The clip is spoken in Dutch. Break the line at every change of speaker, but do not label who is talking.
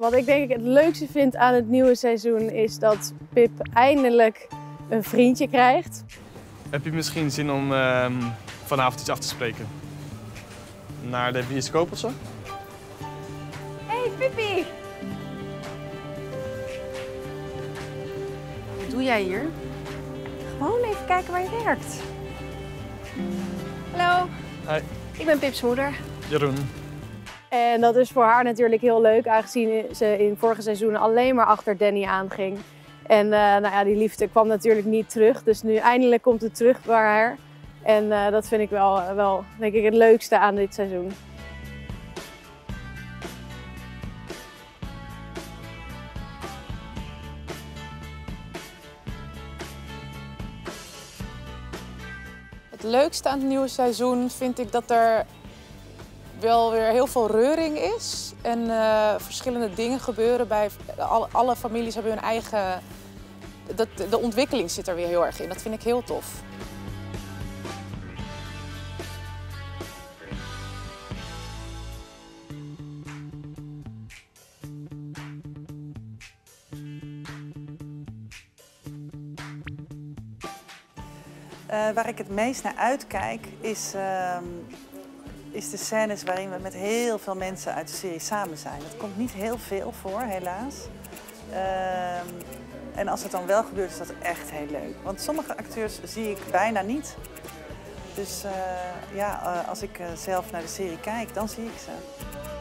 Wat ik denk ik het leukste vind aan het nieuwe seizoen is dat Pip eindelijk een vriendje krijgt.
Heb je misschien zin om vanavond iets af te spreken? Naar de bioscoop of zo?
Hey Pippi!
Wat doe jij hier?
Gewoon even kijken waar je werkt. Hallo,
Hi,
ik ben Pips moeder.
Jeroen.
En dat is voor haar natuurlijk heel leuk, aangezien ze in vorige seizoenen alleen maar achter Danny aanging. En nou ja, die liefde kwam natuurlijk niet terug, dus nu eindelijk komt het terug bij haar. En dat vind ik wel denk ik, het leukste aan dit seizoen.
Het leukste aan het nieuwe seizoen vind ik dat er wel weer heel veel reuring is. En verschillende dingen gebeuren bij alle families hebben hun eigen... De ontwikkeling zit er weer heel erg in. Dat vind ik heel tof.
Waar ik het meest naar uitkijk is de scènes waarin we met heel veel mensen uit de serie samen zijn. Dat komt niet heel veel voor, helaas. En als het dan wel gebeurt, is dat echt heel leuk. Want sommige acteurs zie ik bijna niet. Dus ja, als ik zelf naar de serie kijk, dan zie ik ze.